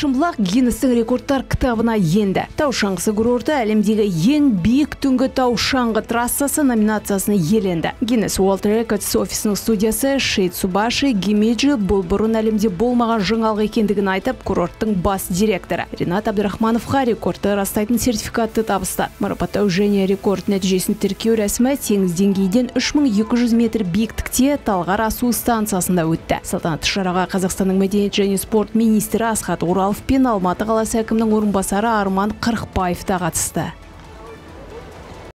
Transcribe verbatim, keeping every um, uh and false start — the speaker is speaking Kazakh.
Шымбұлақ Гиннестің рекордтар кітабына енді. Тау шаңғысы курорты әлемдегі ең биік түнгі тау шаңғы трассасы номинациясын иеленді. Guinness World Records офисінің судьясы Шейд Субаши-Гемиджи бұрын әлемде болмаған жаңалық екендігін айтып, курорттың бас директоры Ринат Абдрахмановқа рекордты растайтын сертификатты табысты. Марапаттау және рекорд нәтижесін тіркеу рәсімі теңіз деңгейден үш мың екі жүз метр биіктікте Талғар асу станциясында өтті. Салтанатты шараға Қазақстанның Мәдениет және спорт министрі Асхат Оралов пен Алматы қаласы әкімінің орынбасары Арман Қырықбаев та қатысты.